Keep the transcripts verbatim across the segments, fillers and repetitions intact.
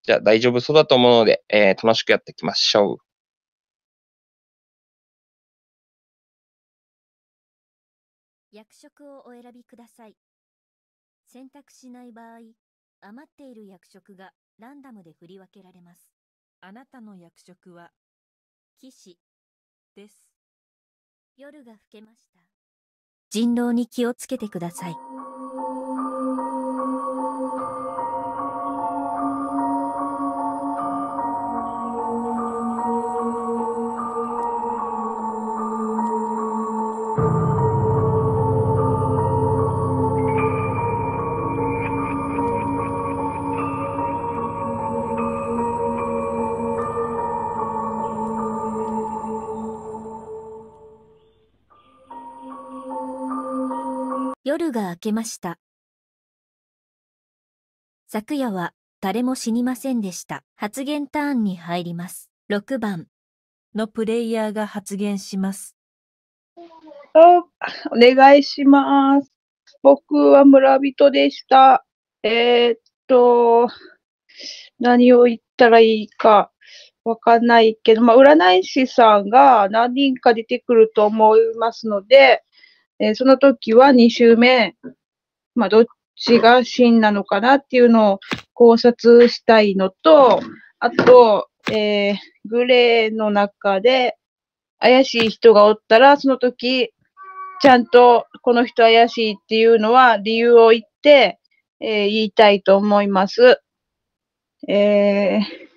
じゃあ大丈夫そうだと思うので、えー楽しくやっていきましょう。 役職をお選びください。選択しない場合、余っている役職がランダムで振り分けられます。 あなたの役職は騎士。 です。 夜が更けました。人狼に気をつけてください。夜が明けました。昨夜は誰も死にませんでした。発言ターンに入ります。ろくばんのプレイヤーが発言します。 お、お願いします。僕は村人でした。えーっと、何を言ったらいいかわかんないけど、まあ、占い師さんが何人か出てくると思いますので、えーその時はに周目、まあ、どっちが真なのかなっていうのを考察したいのと、あと、えーグレーの中で怪しい人がおったら、その時、ちゃんとこの人怪しいっていうのは理由を言って、えー言いたいと思います。え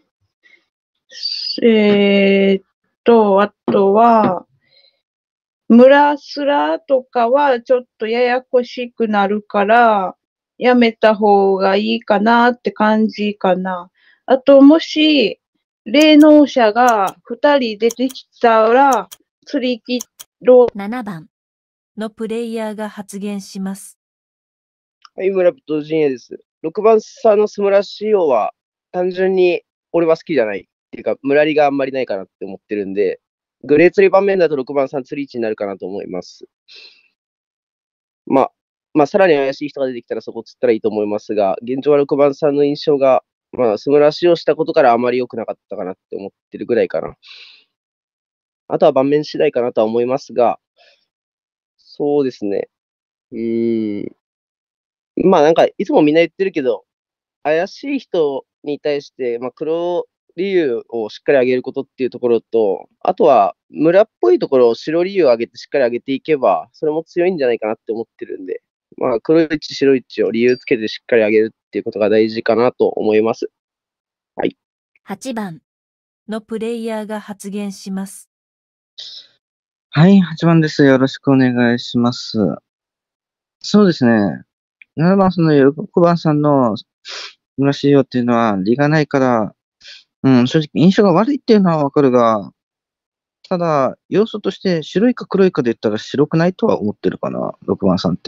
ー、えーっと、あとは、村すらとかはちょっとややこしくなるから、やめた方がいいかなって感じかな。あと、もし、霊能者が二人出てきたら、釣り切ろう。 ななばんのプレイヤーが発言します。 はい、村人陣営です。ろくばんさんのスムラ仕様は、単純に俺は好きじゃない。っていうか、村りがあんまりないかなって思ってるんで、グレー釣り盤面だとろくばんさん釣り位置になるかなと思います。まあ、まあ、さらに怪しい人が出てきたらそこ釣ったらいいと思いますが、現状はろくばんさんの印象が、まあ、スムラ仕様したことからあまり良くなかったかなって思ってるぐらいかな。あとは盤面次第かなとは思いますが、そうですね。うーん。まあなんか、いつもみんな言ってるけど、怪しい人に対して、まあ、黒理由をしっかり上げることっていうところと、あとは村っぽいところを白理由を上げてしっかり上げていけば、それも強いんじゃないかなって思ってるんで、まあ、黒い位置、白い位置を理由つけてしっかり上げるっていうことが大事かなと思います。はい。 はちばんのプレイヤーが発言します。 はい、はちばんです。よろしくお願いします。そうですね。ななばんさんのろくばんさんの村仕様っていうのは、利がないから、うん、正直印象が悪いっていうのはわかるが、ただ、要素として白いか黒いかで言ったら白くないとは思ってるかな、ろくばんさんって。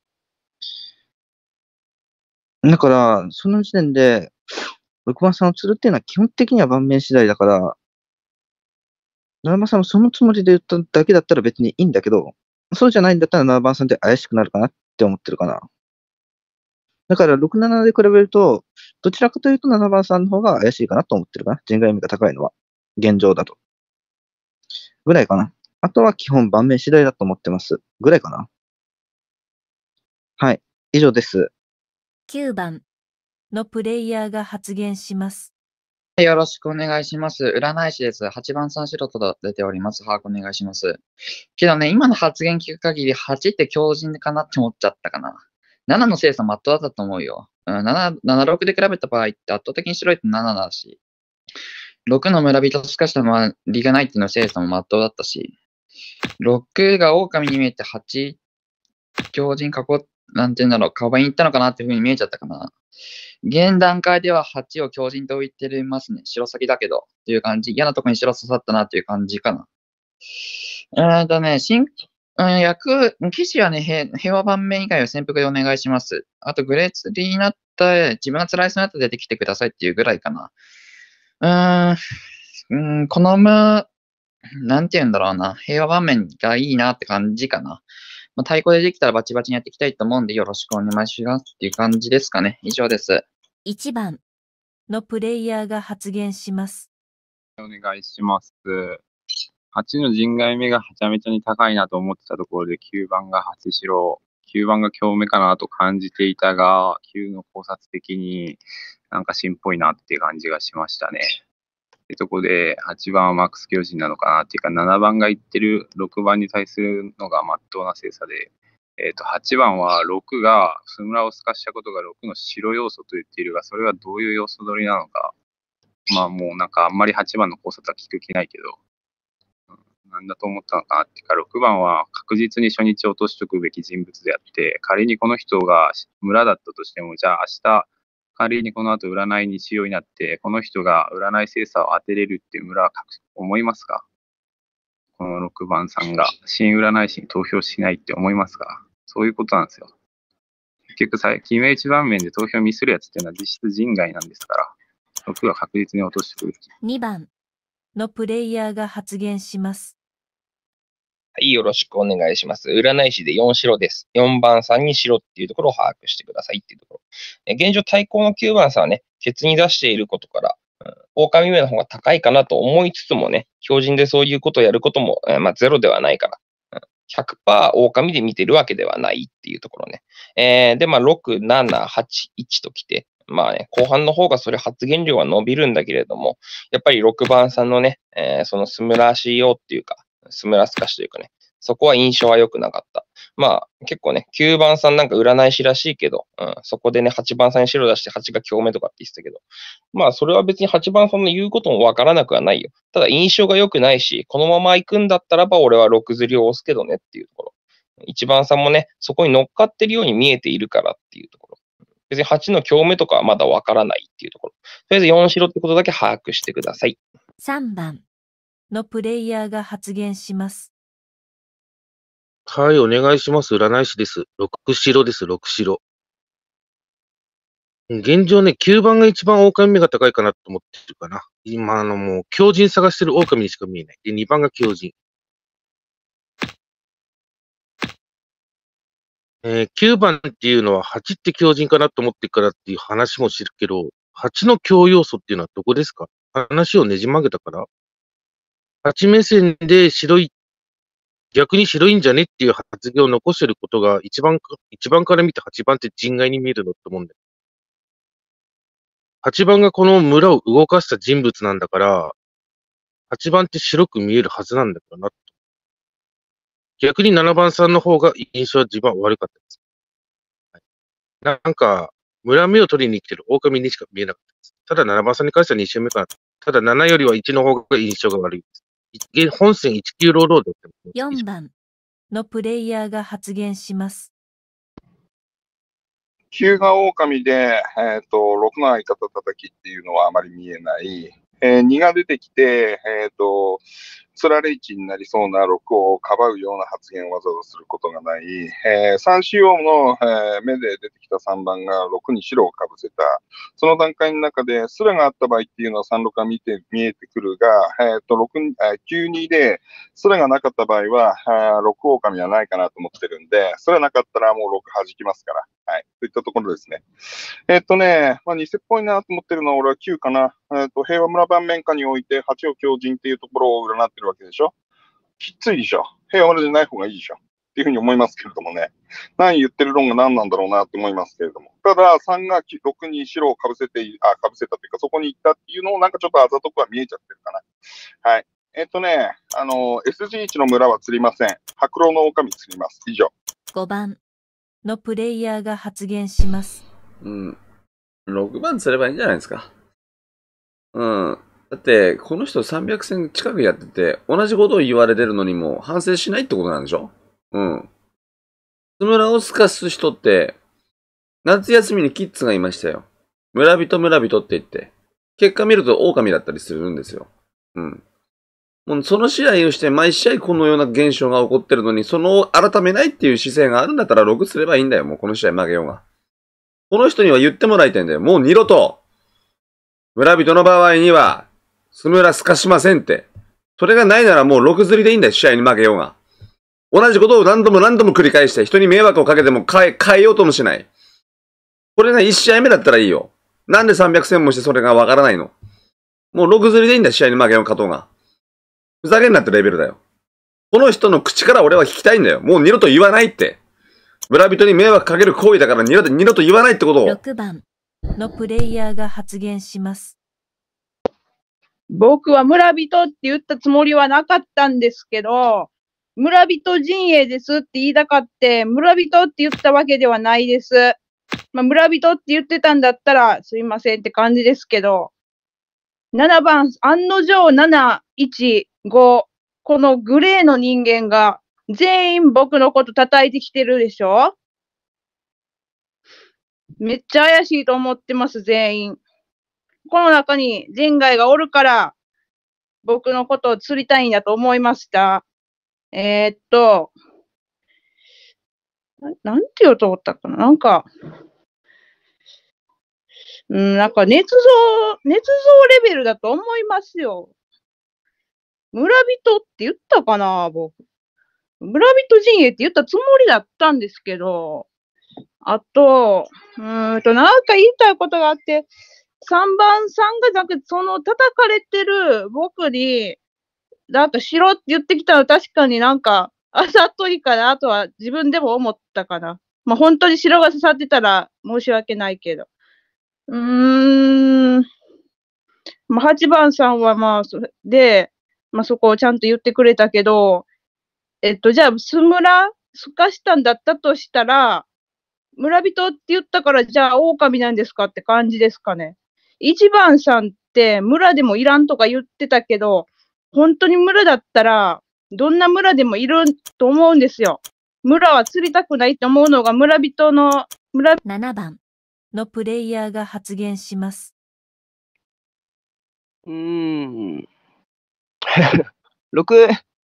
だから、その時点で、ろくばんさんを釣るっていうのは基本的には盤面次第だから、ななばんさんもそのつもりで言っただけだったら別にいいんだけど、そうじゃないんだったらななばんさんって怪しくなるかなって思ってるかな。だからろく、ななで比べると、どちらかというとななばんさんの方が怪しいかなと思ってるかな。人外味が高いのは。現状だと。ぐらいかな。あとは基本盤面次第だと思ってます。ぐらいかな。はい。以上です。 きゅうばんのプレイヤーが発言します。 よろしくお願いします。占い師です。はちばんさん素人と出ております。把握お願いします。けどね、今の発言聞く限り、はちって強靭かなって思っちゃったかな。ななの精査まっとうだったと思うよ。うん、なな、なな、ろくで比べた場合って圧倒的に白いってななだし、ろくの村人すかしたまま利がないっていうの精査もまっとうだったし、ろくが狼に見えてはち、強靭囲っなんて言うんだろう、カバンに行ったのかなっていう風に見えちゃったかな。現段階でははちを強靭と置いてますね。白先だけど。っていう感じ。嫌なとこに白刺さったなっていう感じかな。えーとね、新、うん、役、騎士はね、平平和盤面以外は潜伏でお願いします。あと、グレーツリーになった、自分が辛いそうになったら出てきてくださいっていうぐらいかな。うーん、うん、好む、なんて言うんだろうな。平和盤面がいいなって感じかな。まあ、太鼓でできたらバチバチにやっていきたいと思うんで、よろしくお願いしますっていう感じですかね。以上です。 いちばんのプレイヤーが発言します。 お願いします。はちの陣外目がはちゃめちゃに高いなと思ってたところで、きゅうばんがはち白、きゅうばんが強めかなと感じていたが、きゅうの考察的になんか芯っぽいなっていう感じがしましたね。ってとこで、はちばんはマックス強靭なのかなっていうか、ななばんが言ってるろくばんに対するのが真っ当な精査で、えっと、はちばんはろくがスムラを透かしたことがろくの白要素と言っているが、それはどういう要素取りなのか。まあもうなんかあんまりはちばんの考察は聞く気ないけど、なんだと思ったのかなっていうか、ろくばんは確実に初日落としとくべき人物であって、仮にこの人が村だったとしても、じゃあ明日、仮にこの後占い日曜になって、この人が占い精査を当てれるっていう村は思いますか？このろくばんさんが新占い師に投票しないって思いますか？そういうことなんですよ。結局さ、決め打ち盤面で投票ミスるやつっていうのは実質人外なんですから、ろくは確実に落としてくべき。 にばんのプレイヤーが発言します。 はい、よろしくお願いします。占い師でよん白です。よんばんさんに白っていうところを把握してくださいっていうところ。え現状対抗のきゅうばんさんはね、鉄に出していることから、うん、狼目の方が高いかなと思いつつもね、標準でそういうことをやることも、えー、まあゼロではないから、うん、ひゃくパーセント 狼で見てるわけではないっていうところね。えー、で、まあろく、なな、はち、いちときて、まあね、後半の方がそれ発言量は伸びるんだけれども、やっぱりろくばんさんのね、えー、そのスムラ仕様っていうか、スムラスカシというかね、そこは印象は良くなかった。まあ結構ね、きゅうばんさんなんか占い師らしいけど、うん、そこでね、はちばんさんに白出してはちが強めとかって言ってたけど、まあそれは別にはちばんさんの言うこともわからなくはないよ。ただ印象が良くないし、このまま行くんだったらば俺はろく釣りを押すけどねっていうところ。いちばんさんもね、そこに乗っかってるように見えているからっていうところ。別にはちの強めとかはまだわからないっていうところ。とりあえずよん白ってことだけ把握してください。 さんばんのプレイヤーが発言します。 はい、お願いします。占い師です。ろく白です、ろく白。現状ね、きゅうばんが一番狼目が高いかなと思ってるかな。今、あの、もう、強靭探してる狼にしか見えない。で、にばんが強靭。えー、きゅうばんっていうのははちって強靭かなと思ってからっていう話も知るけど、はちの強要素っていうのはどこですか？話をねじ曲げたから？はち目線で白い、逆に白いんじゃねっていう発言を残してることが一番、一番から見てはちばんって人外に見えるのって思うんだよ。はちばんがこの村を動かした人物なんだから、はちばんって白く見えるはずなんだからな。逆にななばんさんの方が印象は自分は悪かったです。はい、なんか、村目を取りに来てる狼にしか見えなかったです。ただななばんさんに関してはに周目かな。ただななよりはいちの方が印象が悪いです。本戦いちきゅうローロードってよんばんのプレイヤーが発言します。 きゅうが狼で、えっと、ろくの相方叩きっていうのはあまり見えない。えー、にが出てきて、えっと、つられいちになりそうなろくをかばうような発言をわざわざすることがない。えー、さん仕様の、えー、目で出てきたさんばんがろくに白をかぶせた。その段階の中で、スラがあった場合っていうのはさんろくが見て、見えてくるが、えっと、ろく、きゅうにで、スラがなかった場合は、ろく狼はないかなと思ってるんで、スラなかったらもうろく弾きますから。はい。といったところですね。えっとね、まあ、偽っぽいなと思ってるのは俺はきゅうかな。えっと、平和村盤面下においてはちを強靭っていうところを占ってるわけでしょ。きっついでしょ。平和村じゃない方がいいでしょ。っていうふうに思いますけれどもね。何言ってる論が何なんだろうなと思いますけれども。ただ、さんがろくに白をかぶせて、あ、かぶせたというか、そこに行ったっていうのをなんかちょっとあざとくは見えちゃってるかな。はい。えっとね、あの、エスジーいち の村は釣りません。白狼の狼釣ります。以上。 ごばんのプレイヤーが発言します。 うん。ろくばん釣ればいいんじゃないですか。うん。だって、この人さんびゃく戦近くやってて、同じことを言われてるのにも反省しないってことなんでしょ？うん。スムラを透かす人って、夏休みにキッズがいましたよ。村人村人って言って、結果見ると狼だったりするんですよ。うん。もうその試合をして毎試合このような現象が起こってるのに、その改めないっていう姿勢があるんだったらろくすればいいんだよ。もうこの試合負けようが。この人には言ってもらいたいんだよ。もう二度と、村人の場合には、スムラ透かしませんって。それがないならもうろく釣りでいいんだよ。試合に負けようが。同じことを何度も何度も繰り返して、人に迷惑をかけても変え、変えようともしない。これがいち試合目だったらいいよ。 なんでさんびゃく戦もしてそれがわからないの？もうろく釣りでいいんだ、試合に負けよう勝とうが。ふざけんなってレベルだよ。この人の口から俺は聞きたいんだよ。もう二度と言わないって。村人に迷惑かける行為だから二度と、二度と言わないってことを。 ろくばんのプレイヤーが発言します。 僕は村人って言ったつもりはなかったんですけど、村人陣営ですって言いたかって、村人って言ったわけではないです。まあ、村人って言ってたんだったらすいませんって感じですけど、ななばん、案の定なないちご、このグレーの人間が全員僕のこと叩いてきてるでしょ？めっちゃ怪しいと思ってます、全員。この中に人外がおるから、僕のことを釣りたいんだと思いました。えー、っと、な、なんて言おうと思ったかな、なんか、うん、なんか捏造、捏造レベルだと思いますよ。村人って言ったかな、僕。村人陣営って言ったつもりだったんですけど、あと、うーんと、なんか言いたいことがあって、さんばんさんがなんかその叩かれてる僕に、なんかしろって言ってきたの確かになんか、あざといかなとは自分でも思ったかな。まあ本当に城が刺さってたら申し訳ないけど。うーん。まあはちばんさんはまあ、それで、まあそこをちゃんと言ってくれたけど、えっと、じゃあ、スムラすかしたんだったとしたら、村人って言ったから、じゃあ、狼なんですかって感じですかね。いちばんさんって村でもいらんとか言ってたけど、本当に村だったら、どんな村でもいると思うんですよ。村は釣りたくないと思うのが村人の、村、 ななばんのプレイヤーが発言します。 うーん。ろく、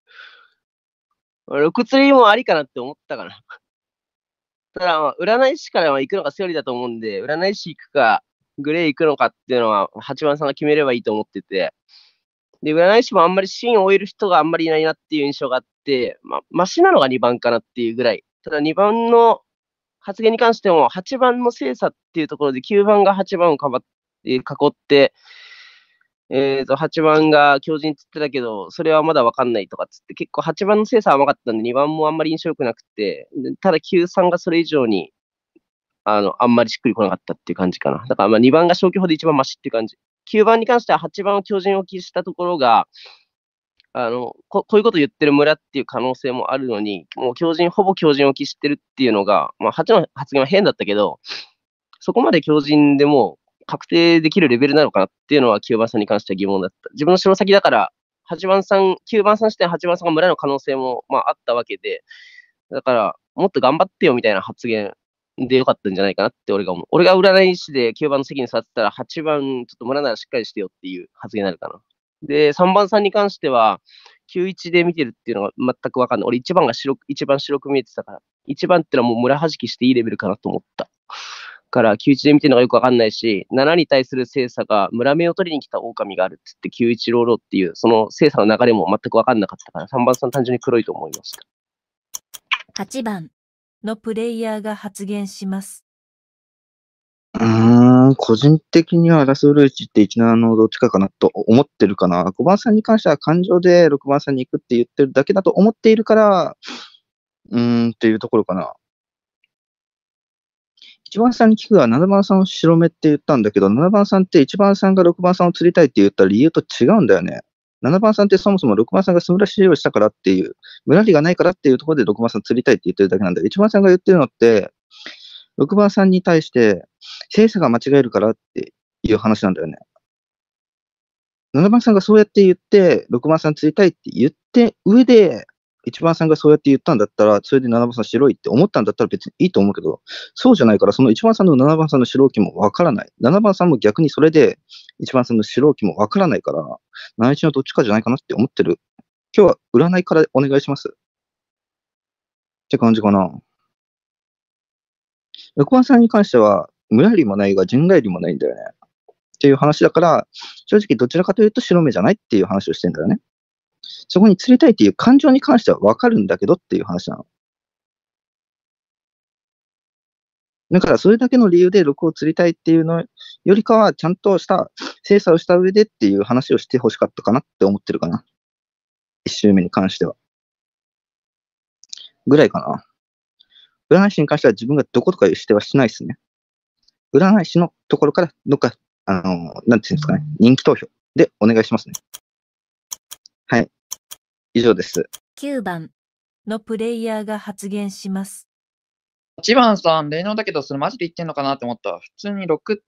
ろく釣りもありかなって思ったかな。ただ、まあ占い師からは行くのがセオリーだと思うんで、占い師行くか、グレー行くのかっていうのは、はちばんさんが決めればいいと思ってて、で、占い師もあんまり芯を終える人があんまりいないなっていう印象があって、まあ、マシなのがにばんかなっていうぐらい。ただにばんの発言に関しても、はちばんの精査っていうところできゅうばんがはちばんをかばって囲って、えっと、はちばんが強靭つってたけど、それはまだわかんないとかつって、結構はちばんの精査甘かったんで、にばんもあんまり印象良くなくて、ただきゅうさんがそれ以上に、あの、あんまりしっくりこなかったっていう感じかな。だからまあにばんが消去法で一番マシっていう感じ。きゅうばんに関してははちばんを強靭置きしたところが、あの、ここういうこと言ってる村っていう可能性もあるのに、もう強靭、ほぼ強靭置きしてるっていうのが、まあはちの発言は変だったけど、そこまで強靭でも確定できるレベルなのかなっていうのはきゅうばんさんに関しては疑問だった。自分の城先だから、はちばんさん、きゅうばんさん視点はちばんさんが村の可能性もまああったわけで、だから、もっと頑張ってよみたいな発言でよかったんじゃないかなって俺が思う。俺が占い師できゅうばんの席に座ってたら、はちばんちょっと村ならしっかりしてよっていう発言になるかな。で、さんばんさんに関しては、きゅういちで見てるっていうのが全くわかんない。俺いちばんが白く、一番白く見えてたから、いちばんってのはもう村弾きしていいレベルかなと思った。から、きゅういちで見てるのがよくわかんないし、ななに対する精査が村目を取りに来た狼があるっつってきゅういちローローっていう、その精査の流れも全くわかんなかったから、さんばんさん単純に黒いと思いました。 はちばんのプレイヤーが発言します。 うーん、個人的にはラスウルイチっていちななのどっちかかなと思ってるかな。ごばんさんに関しては感情でろくばんさんに行くって言ってるだけだと思っているから、うーんっていうところかな。いちばんさんに聞くがななばんさんを白目って言ったんだけど、ななばんさんっていちばんさんがろくばんさんを釣りたいって言った理由と違うんだよね。ななばんさんってそもそもろくばんさんがスムラ使用したからっていう、村りがないからっていうところでろくばんさん釣りたいって言ってるだけなんだよ。いちばんさんが言ってるのって、ろくばんさんに対して、精査が間違えるからっていう話なんだよね。ななばんさんがそうやって言って、ろくばんさん釣りたいって言って上で、いちばんさんがそうやって言ったんだったら、それでななばんさん白いって思ったんだったら別にいいと思うけど、そうじゃないから、そのいちばんさんのななばんさんの白置きもわからない。ななばんさんも逆にそれで、いちばんさんの白置きもわからないから、なないちのどっちかじゃないかなって思ってる。今日は占いからお願いします。って感じかな。ろくばんさんに関しては、村よりもないが人外よりもないんだよね。っていう話だから、正直どちらかというと白目じゃないっていう話をしてんだよね。そこに釣りたいっていう感情に関してはわかるんだけどっていう話なの。 だから、それだけの理由でろくを釣りたいっていうのよりかは、ちゃんとした精査をした上でっていう話をしてほしかったかなって思ってるかな。一周目に関しては。ぐらいかな。占い師に関しては自分がどことかいう指定はしないですね。占い師のところからどっか、あの、なんていうんですかね、人気投票でお願いしますね。はい。以上です。 きゅうばんのプレイヤーが発言します。 はちばんさん、霊能だけど、それマジで言ってんのかなって思った。普通にろくって、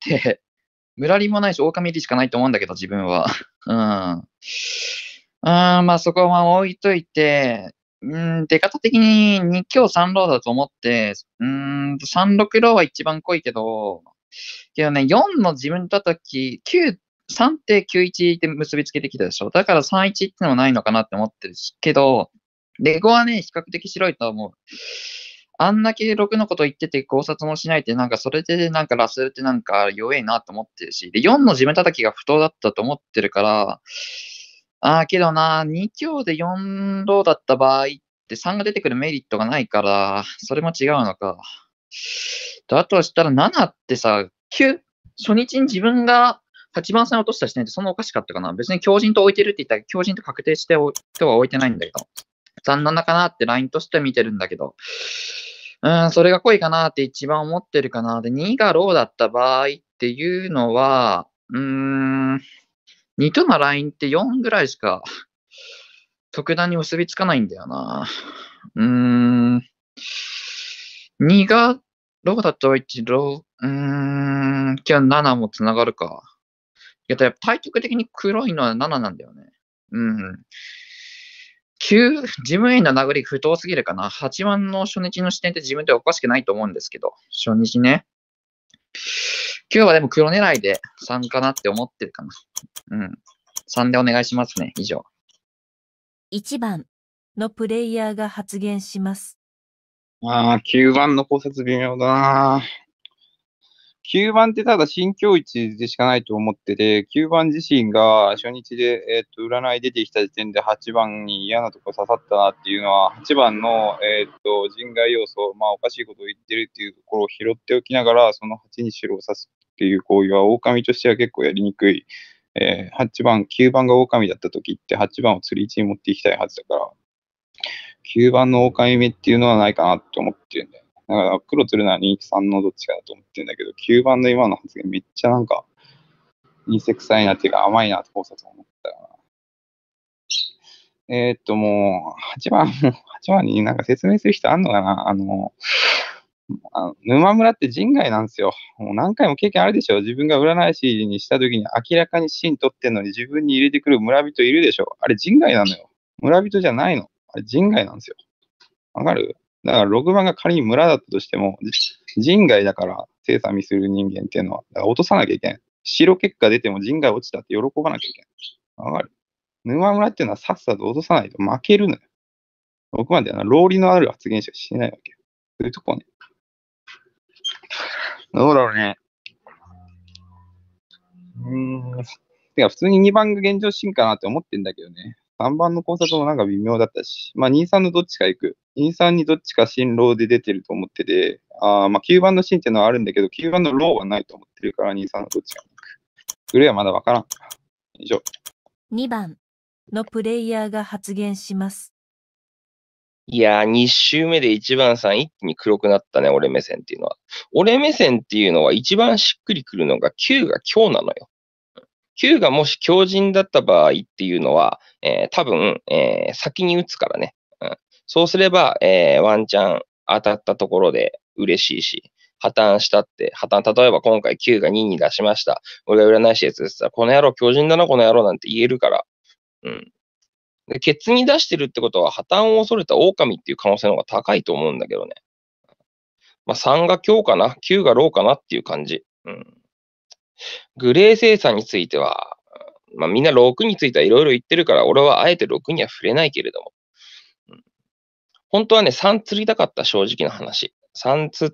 ムラリもないし、狼入りしかないと思うんだけど、自分は。うん。あーまあ、そこは置いといて、うん、出方的にに強さんローだと思って、うーん、さんろくローは一番濃いけど、けどね、よんの自分叩き、きゅう、さんってきゅういちで結びつけてきたでしょ。だからさんいちってのもないのかなって思ってるけど、レゴはね、比較的白いと思う。あんだけろくのこと言ってて考察もしないって、なんかそれでなんかラスルってなんか弱いなと思ってるし、で、よんの自分叩きが不当だったと思ってるから、ああ、けどな、に強でよんローだった場合ってさんが出てくるメリットがないから、それも違うのか。だとしたらななってさ、きゅう、初日に自分がはちばんさん落とした時点でそんなおかしかったかな。別に強靭と置いてるって言ったら強靭と確定しておとは置いてないんだけど。さんななかなってラインとしては見てるんだけど。うーん、それが濃いかなって一番思ってるかな。で、にがローだった場合っていうのは、うーん、にとのラインってよんぐらいしか特段に結びつかないんだよな。うーん、にがローだといちロー、うーん、じゃあななもつながるか。いや、やっぱ対極的に黒いのはなななんだよね。うん。きゅう、自分への殴り不当すぎるかな。はちばんの初日の視点って自分でおかしくないと思うんですけど、初日ね。きゅうはでも黒狙いでさんかなって思ってるかな。うん。さんでお願いしますね。以上。 いちばんのプレイヤーが発言します。 ああ、きゅうばんの考察微妙だな。きゅうばんってただ新境地でしかないと思ってて、きゅうばん自身が初日で、えっと、占い出てきた時点ではちばんに嫌なとこ刺さったなっていうのは、はちばんの、えっと、人外要素、まあおかしいことを言ってるっていうところを拾っておきながら、そのはちに白を刺すっていう行為は、狼としては結構やりにくい。えー、はちばん、きゅうばんが狼だった時ってはちばんを釣り位置に持っていきたいはずだから、きゅうばんの狼目っていうのはないかなって思ってるんだよ。だから黒釣るのはに、さんのどっちかだと思ってるんだけど、きゅうばんの今の発言めっちゃなんか、偽臭いなっていうか甘いなって考察思ったかな。えー、っともう、はちばん、はちばんになんか説明する人あんのかなあの、あの沼村って人外なんですよ。もう何回も経験あるでしょ。自分が占い師にした時に明らかに芯取ってんのに自分に入れてくる村人いるでしょ。あれ人外なのよ。村人じゃないの。あれ人外なんですよ。わかる？だからろくばんが仮に村だったとしても、人外だから精査ミする人間っていうのは、だから落とさなきゃいけない。白結果出ても人外落ちたって喜ばなきゃいけない。わかる？沼村っていうのはさっさと落とさないと負けるのよ。ろくばんっていうのは、労利のある発言しかしないわけよ。そういうとこね。どうだろうね。うーん。てか、普通ににばんが現状進かなって思ってんだけどね。さんばんの考察もなんか微妙だったし、まあに、さんのどっちか行く。に、さんにどっちか新ローで出てると思ってて、あまあきゅうばんの新っていうのはあるんだけど、きゅうばんのローはないと思ってるから、に、さんのどっちかに行く。グレーはまだわからん。以上。 にばんのプレイヤーが発言します。 いやー、に周目でいちばんさん一気に黒くなったね、俺目線っていうのは。俺目線っていうのは一番しっくりくるのがきゅうが強なのよ。きゅうがもし強靭だった場合っていうのは、えー、多分、えー、先に打つからね。うん、そうすれば、えー、ワンチャン当たったところで嬉しいし、破綻したって、破綻、例えば今回きゅうがにに出しました。俺が占い師やつって言ったら、この野郎強靭だな、この野郎なんて言えるから。うん。で、ケツに出してるってことは破綻を恐れた狼っていう可能性の方が高いと思うんだけどね。まあさんが強かな、きゅうがローかなっていう感じ。うん。グレー精査については、まあみんなろくについてはいろいろ言ってるから、俺はあえてろくには触れないけれども。うん、本当はね、さん釣りたかった、正直な話。さん釣って、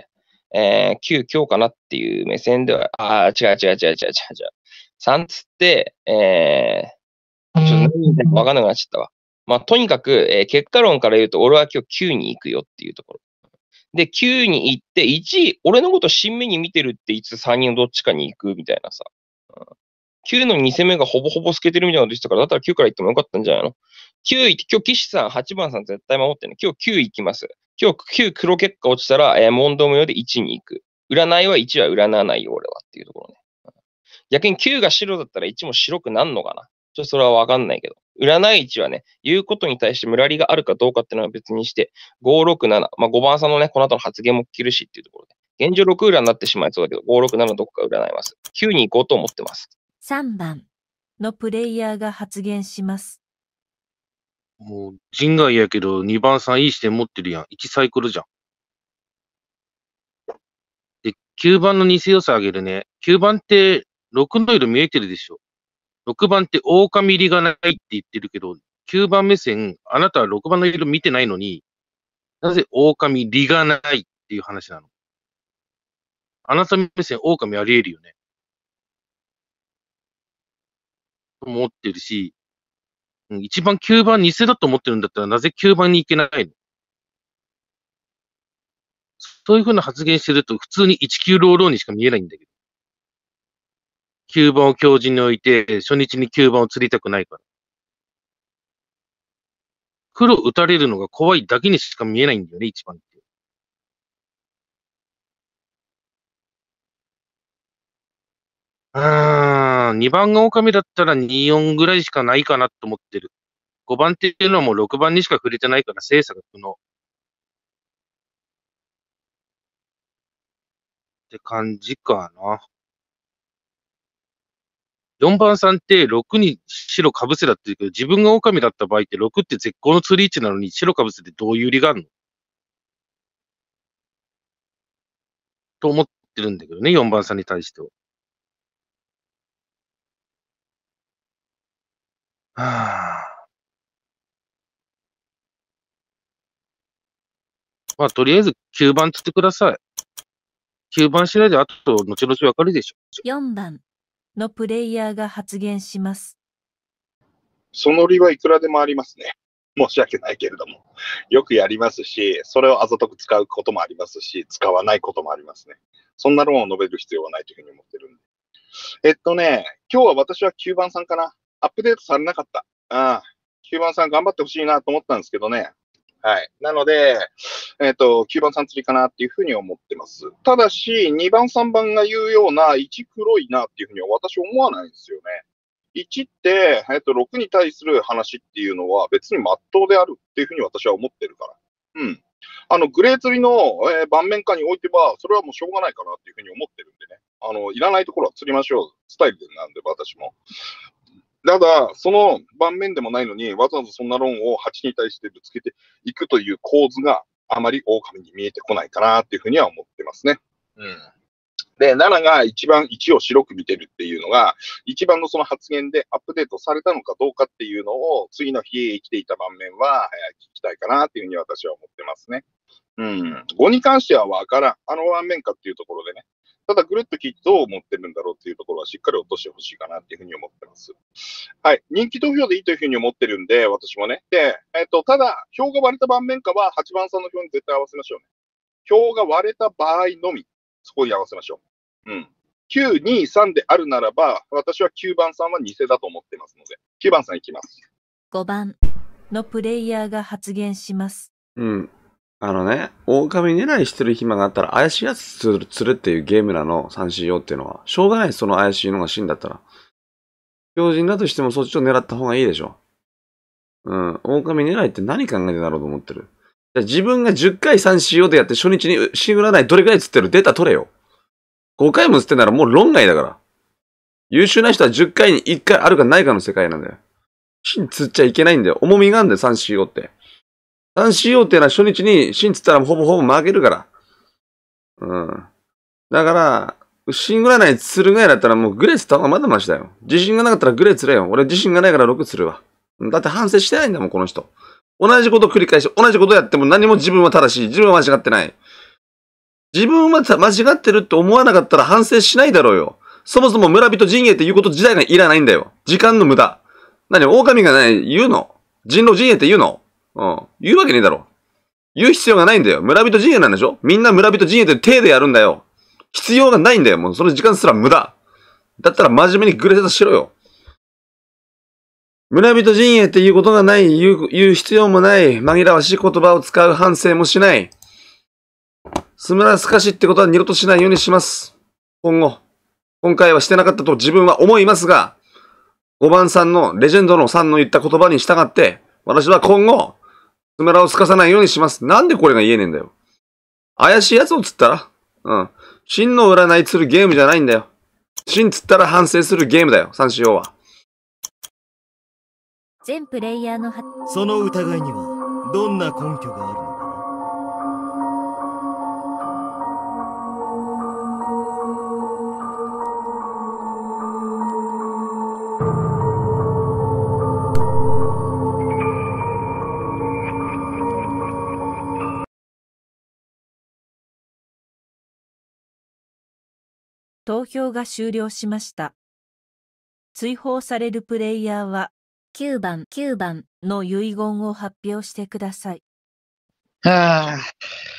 えー、きゅう強かなっていう目線では、ああ、違う違う違う違う違う違う。さん釣って、えー、ちょっと何言ってるか分かんなくなっちゃったわ。まあ、とにかく、えー、結果論から言うと、俺は今日きゅうに行くよっていうところ。 で、きゅうに行って、いち、俺のこと新目に見てるっていつさんにんのどっちかに行くみたいなさ。うん、きゅうのにせめがほぼほぼ透けてるみたいなこと言ってたから、だったらきゅうから行ってもよかったんじゃないの？ きゅう 行って、今日岸さん、はちばんさん絶対守ってね。今日きゅう行きます。今日きゅう黒結果落ちたら、えー、問答無用でいちに行く。占いは、いちは占わないよ、俺はっていうところね。逆にきゅうが白だったらいちも白くなんのかな？ちょっとそれはわかんないけど。占いいちはね、言うことに対してムラリがあるかどうかっていうのは別にして、ご、ろく、なな。まあごばんさんのね、この後の発言も聞けるしっていうところで。現状ろく裏になってしまいそうだけど、ご、ろく、ななどこか占います。きゅうに行こうと思ってます。 さんばんのプレイヤーが発言します。 もう、人外やけど、にばんさんいい視点持ってるやん。いちサイクルじゃん。で、きゅうばんの偽良さあげるね。きゅうばんって、ろくの色見えてるでしょ。ろくばんって狼入りがないって言ってるけど、きゅうばん目線、あなたはろくばんの色見てないのに、なぜ狼入りがないっていう話なの？あなた目線、狼あり得るよね。と思ってるし、一番きゅうばん偽だと思ってるんだったら、なぜきゅうばんに行けないの？そういう風な発言してると、普通にいちきゅうローローにしか見えないんだけど。きゅうばんを強靭に置いて、初日にきゅうばんを釣りたくないから。黒打たれるのが怖いだけにしか見えないんだよね、一番って。あー、にばんが狼だったらに、よんぐらいしかないかなと思ってる。ごばんっていうのはもうろくばんにしか触れてないから精査が不能。って感じかな。よんばんさんってろくに白被せだって言うけど、自分が狼だった場合ってろくって絶好の釣り位置なのに白被せってどういう理があるのと思ってるんだけどね、よんばんさんに対しては。はぁ。まあ、とりあえずきゅうばんつってください。きゅうばん次第であと、後々わかるでしょ。 よんばんのプレイヤーが発言します。 その理はいくらでもありますね。申し訳ないけれども。よくやりますし、それをあざとく使うこともありますし、使わないこともありますね。そんな論を述べる必要はないというふうに思ってるんで。えっとね、今日は私はきゅうばんさんかな。アップデートされなかった。ああ、きゅうばんさん頑張ってほしいなと思ったんですけどね。はい。なので、えっと、きゅうばんさん釣りかなっていうふうに思ってます。ただし、にばん、さんばんが言うような、いち黒いなっていうふうには私思わないんですよね。いちって、えっと、ろくに対する話っていうのは別に真っ当であるっていうふうに私は思ってるから。うん。あの、グレー釣りの、えー、盤面下においては、それはもうしょうがないかなっていうふうに思ってるんでね。あの、いらないところは釣りましょう。スタイルなんで、私も。ただ、その盤面でもないのに、わざわざそんな論をはちに対してぶつけていくという構図があまり狼に見えてこないかなっていうふうには思ってますね。うん。で、ななが一番いちを白く見てるっていうのが、一番のその発言でアップデートされたのかどうかっていうのを、次の日生きていた盤面は、えー、聞きたいかなっていうふうに私は思ってますね。うん。ごに関してはわからん。あの盤面かっていうところでね。ただ、ぐるっと聞いてどう思ってるんだろうっていうところはしっかり落としてほしいかなっていうふうに思ってます。はい。人気投票でいいというふうに思ってるんで、私もね。で、えっと、ただ、票が割れた盤面かははちばんさんの票に絶対合わせましょうね。票が割れた場合のみ、そこに合わせましょう。うん。きゅう、に、さんであるならば、私はきゅうばんさんは偽だと思ってますので、きゅうばんさんいきます。 ごばんのプレイヤーが発言します。 うん。あのね、狼狙いしてる暇があったら怪しいやつ釣る、釣るっていうゲームなの、さんシーオーっていうのは。しょうがない、その怪しいのが死んだったら。強靭だとしてもそっちを狙った方がいいでしょ。うん。狼狙いって何考えてだろうと思ってる。じゃ自分がじゅっかい さんシーオー でやって初日にシングル占いどれくらい釣ってるデータ取れよ。ごかいも釣ってんならもう論外だから。優秀な人はじゅっかいにいっかいあるかないかの世界なんだよ。芯釣っちゃいけないんだよ。重みがあるんだよ、さんシーオー って。さんシーオー っていうのは初日に芯釣ったらほぼほぼ負けるから。うん。だから、芯占い釣るぐらいだったらもうグレー釣った方がまだマシだよ。自信がなかったらグレー釣れよ。俺自信がないからろく釣るわ。だって反省してないんだもん、この人。同じこと繰り返し、同じことやっても何も自分は正しい。自分は間違ってない。自分は間違ってるって思わなかったら反省しないだろうよ。そもそも村人陣営って言うこと自体がいらないんだよ。時間の無駄。何、狼がない、言うの人狼陣営って言うのうん。言うわけねえだろ。 言う必要がないんだよ。村人陣営なんでしょ？みんな村人陣営で手でやるんだよ。必要がないんだよ。もうその時間すら無駄。だったら真面目にグレードしろよ。村人陣営っていうことがない、言う、言う必要もない、紛らわしい言葉を使う反省もしない。スムラスカシってことは二度としないようにします。今後。今回はしてなかったと自分は思いますが、ごばんさんのレジェンドのさんの言った言葉に従って、私は今後、スムラをすかさないようにします。なんでこれが言えねえんだよ。怪しいやつをつったら、うん。真の占いするゲームじゃないんだよ。真つったら反省するゲームだよ、三四郎は。 全プレイヤーのはその疑いにはどんな根拠があるのか投票が終了しました。追放されるプレイヤーはきゅうばん、きゅうばんの遺言を発表してください。 はぁ。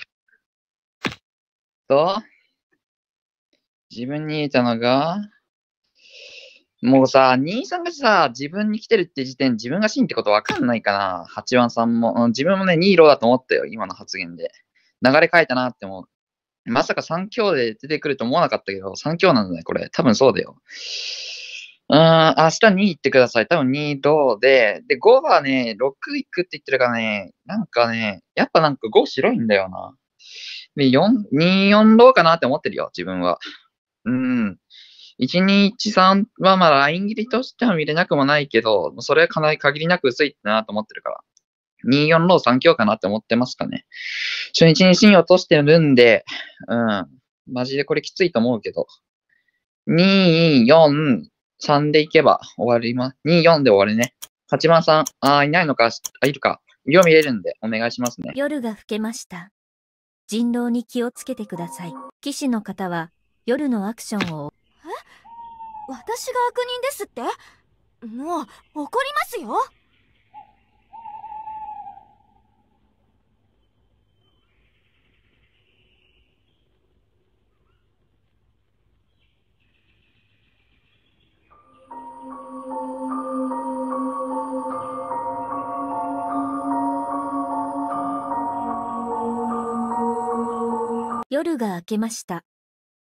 と、自分に言えたのが、もうさ、兄さんがさ、自分に来てるって時点、自分が真ってことわかんないかな。はちばんさんも。うん、自分もね、ニーロだと思ったよ、今の発言で。流れ変えたなって思う。まさかさん強で出てくると思わなかったけど、さん強なんだね、これ。多分そうだよ。うーん、明日に行ってください。多分にローで、で、ごはね、ろく行くって言ってるからね、なんかね、やっぱなんかご白いんだよな。で、よん、に、よんローかなって思ってるよ、自分は。うん。いち、に、いち、さんはまあライン切りとしては見れなくもないけど、それはかなり限りなく薄いなと思ってるから。に、よんローさん強かなって思ってますかね。初日に芯落としてるんで、うん。マジでこれきついと思うけど。に、よん、さんでいけば終わります。に、よんで終わりね。はちばんさん、あー、いないのか、あ、いるか。よう見れるんで、お願いしますね。 夜が更けました。人狼に気をつけてください。騎士の方は夜のアクションを。 え？私が悪人ですって？もう怒りますよ。 夜が明けました。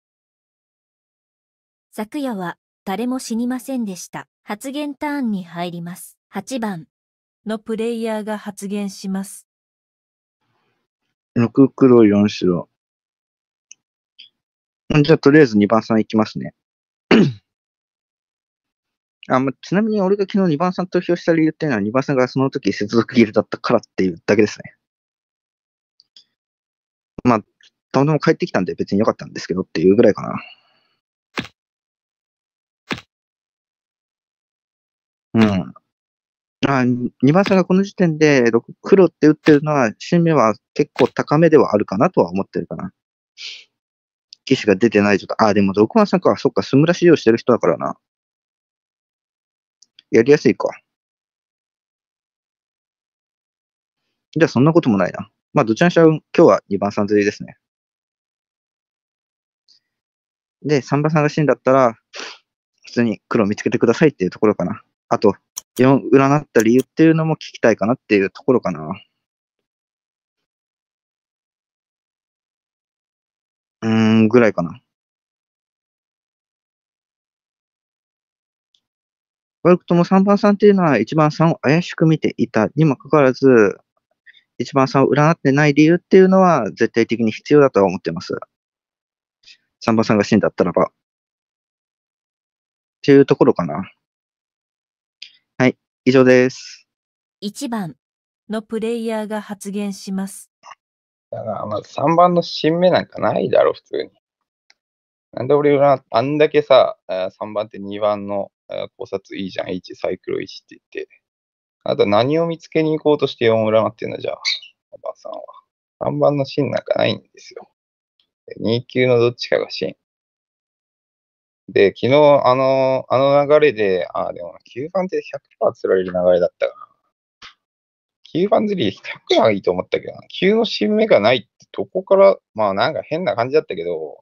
昨夜は誰も死にませんでした。発言ターンに入ります。はちばんのプレイヤーが発言します。 ろく黒よん白。じゃあとりあえずにばんさんいきますね。あ、ま、ちなみに俺が昨日にばんさん投票した理由っていうのはにばんさんがその時接続ギルだったからっていうだけですね。まあ、たまたま帰ってきたんで別に良かったんですけどっていうぐらいかな。うん。あ、にばんさんがこの時点でろく黒って打ってるのは、新芽は結構高めではあるかなとは思ってるかな。騎士が出てない状態。あ、でもろくばんさんか。そっか、スムラ使用してる人だからな。やりやすいか。じゃあそんなこともないな。まあ、どちらにしろ今日はにばんさん釣りですね。で、さんばんさんが死んだったら、普通に黒を見つけてくださいっていうところかな。あと、よん占った理由っていうのも聞きたいかなっていうところかな。うーん、ぐらいかな。悪くともさんばんさんっていうのはいちばんさんを怪しく見ていたにもかかわらず、いちばんさんを占ってない理由っていうのは絶対的に必要だとは思ってます。さんばんさんが死んだったらば。っていうところかな。はい、以上です。 いちばんのプレイヤーが発言します。 だから、まずさんばんの新芽なんかないだろ、普通に。なんで俺占っ、あんだけさ、さんばんってにばんの考察いいじゃん、いち、サイクルいちって言って。あと何を見つけに行こうとしてよん占ってんだ、じゃあ、おばさんは。さんばんの芯なんかないんですよ。に級のどっちかが芯。で、昨日、あの、あの流れで、あ、でもきゅうばんってひゃくパーセント釣られる流れだったかな。 きゅうばん釣りひゃくはいいと思ったけどな。きゅうの新芽がないってどこから、まあなんか変な感じだったけど、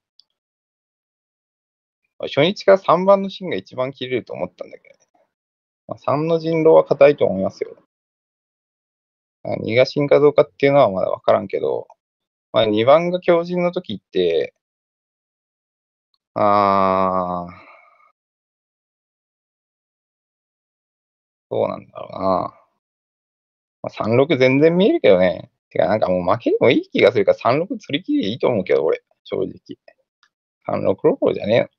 初日からさんばんの芯が一番切れると思ったんだけどね。まあ、さんの人狼は硬いと思いますよ。にが芯かどうかっていうのはまだわからんけど、まあ、にばんが強靭の時って、あー、そうなんだろうな。まあ、さんろく全然見えるけどね。てか、なんかもう負けでもいい気がするからさんろく釣り切りでいいと思うけど、俺、正直。さんろくロコじゃねえの。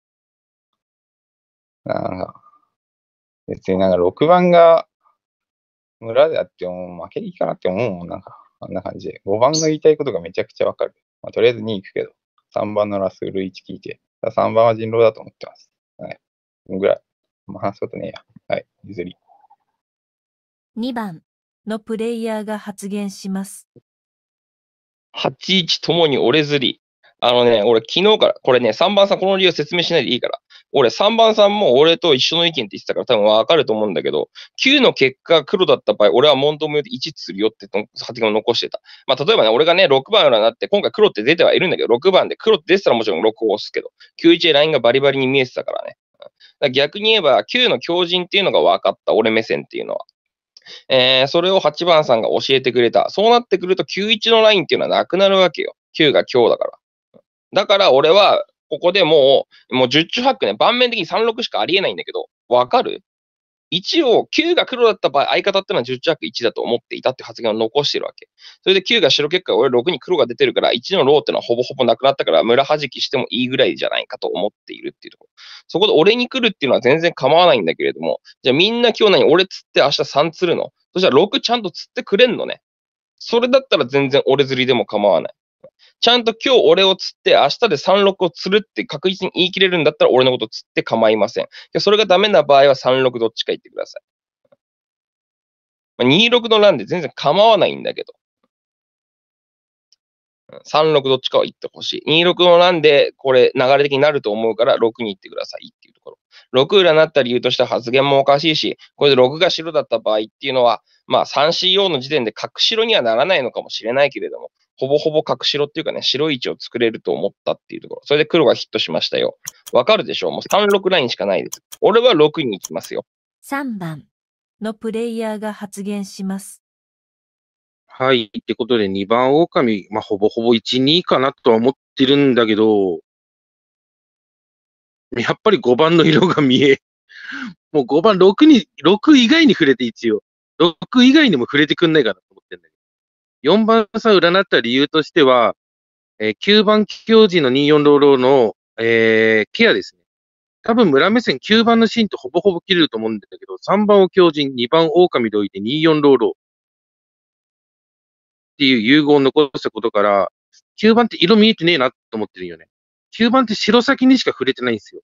なんか、別になんかろくばんが村であっても負けでいいかなって思うもん、なんか、あんな感じで。ごばんの言いたいことがめちゃくちゃわかる。まあ、とりあえずに行くけど、さんばんのラスールいち聞いて、さんばんは人狼だと思ってます。はい。ぐらい。まあ、話すことねえや。はい、譲り。 にばんのプレイヤーが発言します。 はちいちともに俺釣り。あのね、俺昨日から、これね、さんばんさんこの理由説明しないでいいから。俺さんばんさんも俺と一緒の意見って言ってたから多分わかると思うんだけど、きゅうの結果黒だった場合、俺は問答無用でいち釣るよって発言を残してた。まあ例えばね、俺がね、ろくばん裏になって、今回黒って出てはいるんだけど、ろくばんで黒って出てたらもちろんろくを押すけど、きゅういちでラインがバリバリに見えてたからね。だから逆に言えば、きゅうの強靭っていうのが分かった。俺目線っていうのは。えー、それをはちばんさんが教えてくれた。そうなってくるときゅういちのラインっていうのはなくなるわけよ。きゅうが強だから。だから俺は、ここでもう、もう十中八九ね、盤面的にさんろくしかありえないんだけど、わかる？一応、きゅうが黒だった場合、相方ってのは十中八九いちだと思っていたって発言を残してるわけ。それできゅうが白結果、俺ろくに黒が出てるから、いちのローってのはほぼほぼなくなったから、村弾きしてもいいぐらいじゃないかと思っているっていうところ。そこで俺に来るっていうのは全然構わないんだけれども、じゃあみんな今日何俺釣って明日さん釣るの？そしたらろくちゃんと釣ってくれんのね。それだったら全然俺釣りでも構わない。ちゃんと今日俺を釣って明日でさんろくを釣るって確実に言い切れるんだったら俺のこと釣って構いません。それがダメな場合はさんろくどっちか言ってください。まあ、にろくの欄で全然構わないんだけど。さんろくどっちかは言ってほしい。にろくの欄でこれ流れ的になると思うからろくに言ってくださいっていうところ。ろく裏になった理由としては発言もおかしいし、これでろくが白だった場合っていうのは、まあ スリーシーオー の時点で角白にはならないのかもしれないけれども、ほぼほぼ角白っていうかね、白い位置を作れると思ったっていうところ。それで黒がヒットしましたよ。わかるでしょう？もうさんろくラインしかないです。俺はろくに行きますよ。 さんばんのプレイヤーが発言します。 はい。ってことで、にばん狼、まあ、ほぼほぼいち、にかなとは思ってるんだけど、やっぱりごばんの色が見え。もうごばん、ろくに、ろく以外に触れて一応。ろく以外にも触れてくんないかなと思ってんだけど。よんばんさ占った理由としては、えー、きゅうばん強靭のにじゅうよんローローの、えー、ケアですね。多分村目線きゅうばんのシーンとほぼほぼ切れると思うんだけど、さんばんを強靭、にばん狼で置いてにじゅうよんローローっていう融合を残したことから、きゅうばんって色見えてねえなと思ってるよね。きゅうばんって白先にしか触れてないんですよ。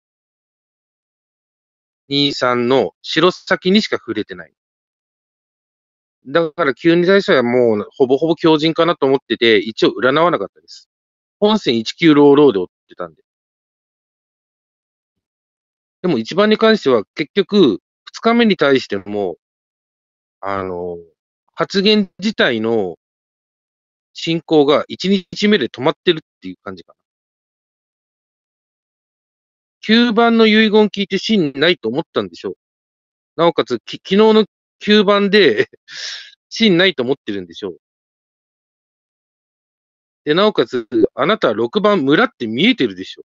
に、さんの白先にしか触れてない。だからきゅうに対してはもうほぼほぼ強靭かなと思ってて、一応占わなかったです。本線いちきゅうローローで追ってたんで。でもいちばんに関しては結局、ふつかめに対しても、あの、発言自体の進行がいちにちめで止まってるっていう感じかな。きゅうばんの遺言聞いて芯ないと思ったんでしょう。なおかつ、き昨日のきゅうばんで芯ないと思ってるんでしょう。で、なおかつ、あなたはろくばん村って見えてるでしょ。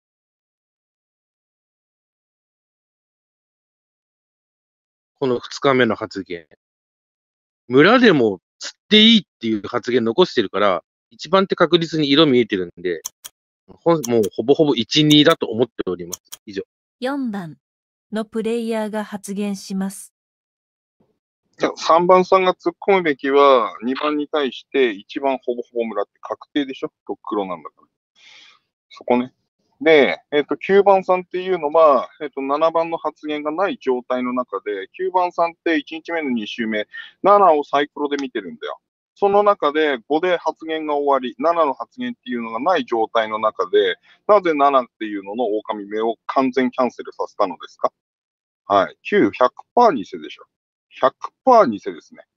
このふつかめの発言。村でも釣っていいっていう発言残してるから、一番って確実に色見えてるんで、ほもうほぼほぼいち、にだと思っております。以上。 よんばんのプレイヤーが発言します。 いや、さんばんさんが突っ込むべきは、にばんに対していちばんほぼほぼ村って確定でしょ？黒なんだから。そこね。で、えっ、と、きゅうばんさんっていうのは、えっ、と、ななばんの発言がない状態の中で、きゅうばんさんっていちにちめのに周目、ななをサイクロで見てるんだよ。その中でごで発言が終わり、ななの発言っていうのがない状態の中で、なぜななっていうのの狼目を完全キャンセルさせたのですか？はい。きゅう、ひゃくパーセント 偽でしょ。ひゃくパーセント 偽ですね。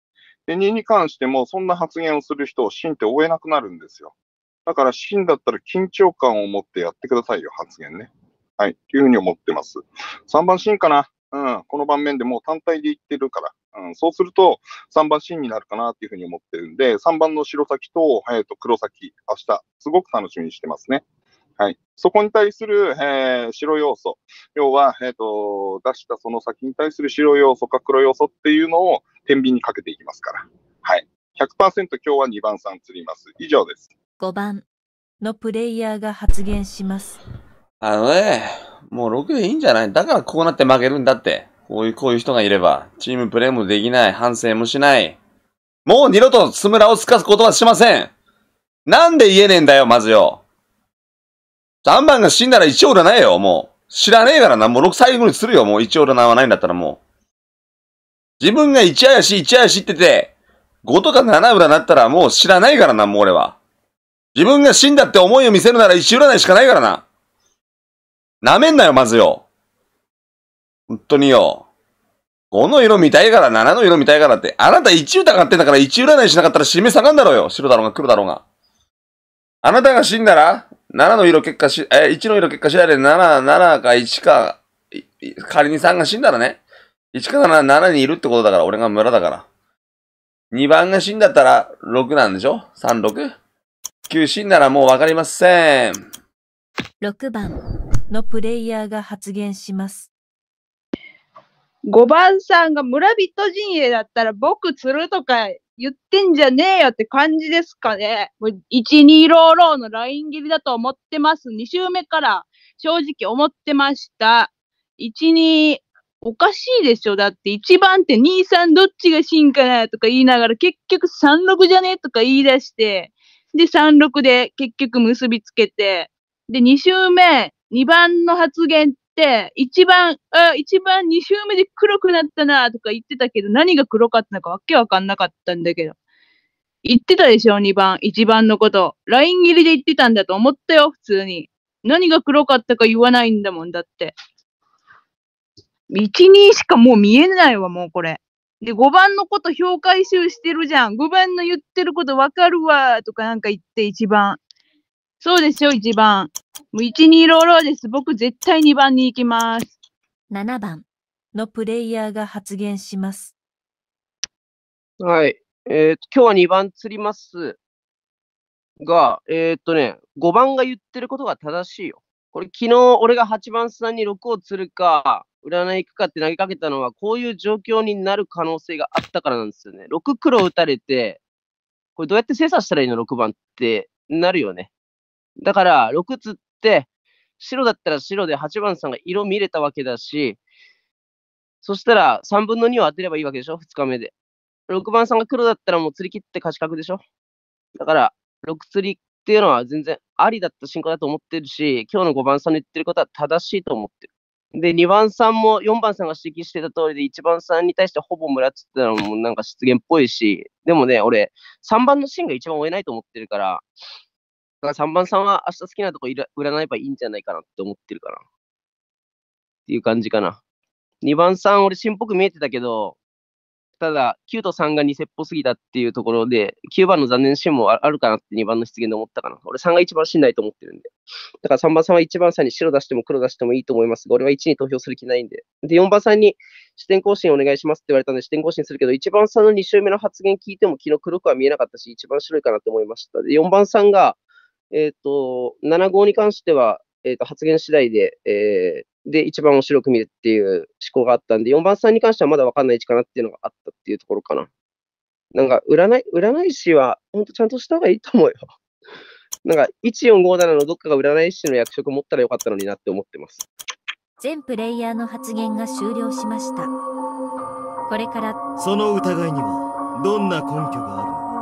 で、にに関しても、そんな発言をする人を信って追えなくなるんですよ。だから、信だったら緊張感を持ってやってくださいよ、発言ね。はい。というふうに思ってます。さんばん信かな。うん。この盤面でもう単体で言ってるから。うん。そうすると、さんばん信になるかなっていうふうに思ってるんで、さんばんの白先と、えっと、黒先、明日、すごく楽しみにしてますね。はい。そこに対する、えー、白要素。要は、えっ、と、出したその先に対する白要素か黒要素っていうのを天秤にかけていきますから。はい。ひゃくパーセント 今日はにばんさん釣ります。以上です。 ごばんのプレイヤーが発言します。 あのね、もうろくでいいんじゃない？だからこうなって負けるんだって。こういう、こういう人がいれば、チームプレーもできない、反省もしない。もう二度と津村をつかすことはしません。なんで言えねえんだよ、まずよ。さんばんが死んだらいちオーラないよ、もう。知らねえからな、もうろく最後にするよ、もういちオーラはないんだったらもう。自分がいち怪しい、いち怪しいってて、ごとかなな裏になったらもう知らないからな、もう俺は。自分が死んだって思いを見せるならいち占いしかないからな。なめんなよ、まずよ。本当によ。ごの色見たいから、ななの色見たいからって。あなたいち疑ってんだからいち占いしなかったら締め下がんだろうよ。白だろうが黒だろうが。あなたが死んだら、ななの色結果し、え、いちの色結果次第でなな、ななかいちか、仮にさんが死んだらね。いちかなな、ななにいるってことだから、俺が村だから。にばんが死んだったらろくなんでしょ ?さん、ろく?きゅう死んだらもうわかりません。 ろくばんのプレイヤーが発言します。 ごばんさんが村人陣営だったら僕釣るとか言ってんじゃねえよって感じですかね。もういち、にローローのライン切りだと思ってます。に周目から正直思ってました。いち、におかしいでしょ。だっていちばんってに、さんどっちが真かなとか言いながら結局さん、ろくじゃねえとか言い出して、でさん、ろくで結局結びつけて、でに周目、にばんの発言っていちばん、あ、いちばんに周目で黒くなったなとか言ってたけど、何が黒かったのかわけわかんなかったんだけど。言ってたでしょ、にばん、いちばんのこと。ライン切りで言ってたんだと思ったよ、普通に。何が黒かったか言わないんだもん、だって。いち、にしかもう見えないわ、もうこれ。で、ごばんのこと評価集してるじゃん。ごばんの言ってることわかるわ、とかなんか言っていちばん。そうですよ、いちばん。もういち、にローローです。僕絶対にばんに行きます。 ななばんのプレイヤーが発言します。 はい。えーと、今日はにばん釣りますが、えーっとね、ごばんが言ってることが正しいよ。これ昨日俺がはちばんさんにろくを釣るか、占い行くかって投げかけたのは、こういう状況になる可能性があったからなんですよね。ろく黒打たれて、これどうやって精査したらいいの ?ろく 番ってなるよね。だから、ろく釣って、白だったら白ではちばんさんが色見れたわけだし、そしたらさんぶんのにを当てればいいわけでしょ ?ふつ 日目で。ろくばんさんが黒だったらもう釣り切って勝ち確でしょ。だから、ろく釣りっていうのは全然ありだった進行だと思ってるし、今日のごばんさんの言ってることは正しいと思ってる。で、にばんさんもよんばんさんが指摘してた通りで、いちばんさんに対してほぼ村っつってたのもなんか失言っぽいし、でもね、俺、さんばんの芯が一番追えないと思ってるから、だからさんばんさんは明日好きなとこ占えばいいんじゃないかなって思ってるかな。っていう感じかな。にばんさん俺芯っぽく見えてたけど、ただ、きゅうとさんがにセっぽすぎたっていうところで、きゅうばんの残念シーンもあるかなってにばんの出現で思ったかな。俺さんが一番しんないと思ってるんで。だからさんばんさんはいちばんさんに白出しても黒出してもいいと思いますが、俺はいちに投票する気ないんで。で、よんばんさんに視点更新お願いしますって言われたんで視点更新するけど、いちばんさんのに周目の発言聞いても昨日黒くは見えなかったし、一番白いかなと思いました。で、よんばんさんが、えっ、ー、と、なな号に関しては、えっ、ー、と、発言次第で、えー、で、一番面白く見るっていう思考があったんで、よんばんさんに関してはまだ分かんない位置かなっていうのがあったっていうところかな。なんか、占い、占い師は、ほんとちゃんとした方がいいと思うよ。なんか、いちよんごななのどっかが占い師の役職持ったらよかったのになって思ってます。 全プレイヤーの発言が終了しました。これから、 その疑いには、どんな根拠があるのか。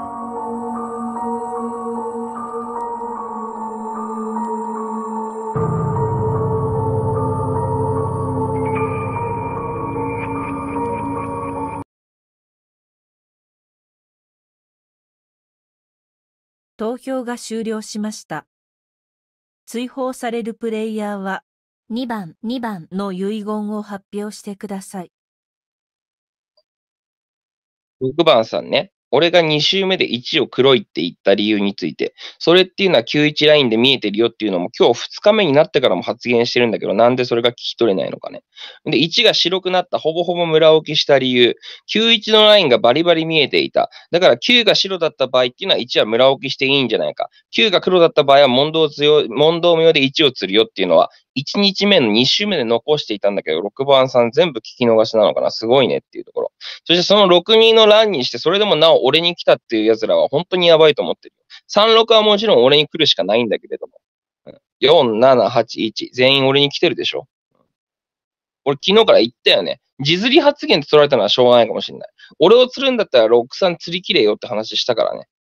投票が終了しました。追放されるプレイヤーはにばん、にばんの遺言を発表してください。 ろくばんさんね。俺がに周目でいちを黒いって言った理由について、それっていうのはきゅうじゅういちラインで見えてるよっていうのも今日ふつかめになってからも発言してるんだけど、なんでそれが聞き取れないのかね。で、いちが白くなった、ほぼほぼ村置きした理由、きゅうじゅういちのラインがバリバリ見えていた。だからきゅうが白だった場合っていうのはいちは村置きしていいんじゃないか。きゅうが黒だった場合は問答強い、問答無用でいちを釣るよっていうのは、いち日目のに周目で残していたんだけど、ろくばんさん全部聞き逃しなのかな。すごいねっていうところ。そしてそのろくにの欄にして、それでもなお俺に来たっていう奴らは本当にやばいと思ってる。さんろくはもちろん俺に来るしかないんだけれども。よん、なな、はち、いち。全員俺に来てるでしょ。俺昨日から言ったよね。地釣り発言って取られたのはしょうがないかもしれない。俺を釣るんだったらろくさん釣り切れよって話したからね。